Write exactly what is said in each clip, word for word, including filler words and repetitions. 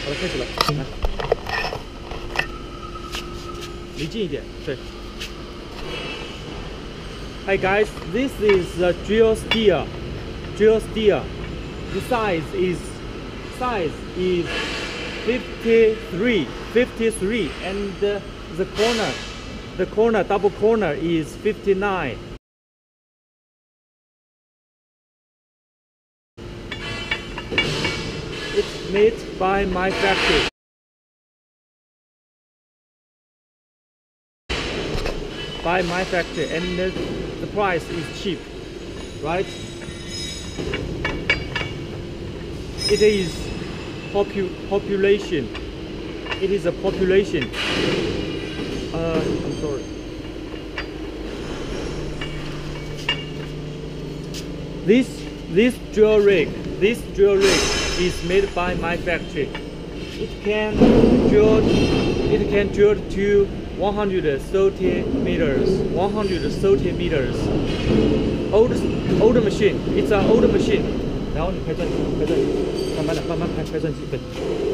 好了，开始了，来，离近一点，对。Hi guys, this is a drill steel. Drill steel. The size is size is fifty-three, fifty-three, and uh, the corner, the corner double corner is fifty-nine. It's made by my factory. By my factory, and the, the price is cheap, right? It is popu population. It is a population. Uh, I'm sorry. This this drill rig, this drill rig is made by my factory. It can drill. It can drill to one hundred thirty meters. one hundred thirty meters. Old old machine. It's an old machine. 然后你拍转机，拍转机，慢慢的，慢慢拍，拍转机，对。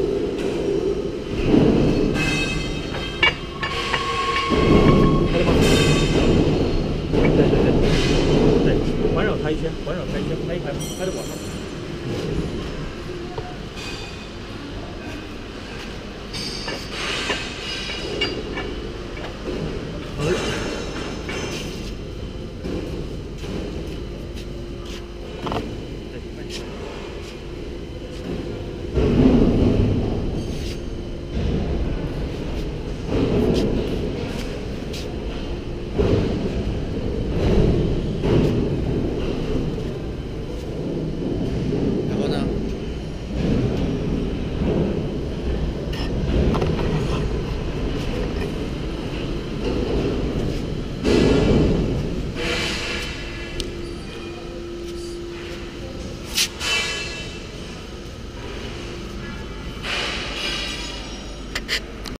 拍了吗？对对对，对，环绕它一圈，环绕它一圈，拍一拍，拍得往上。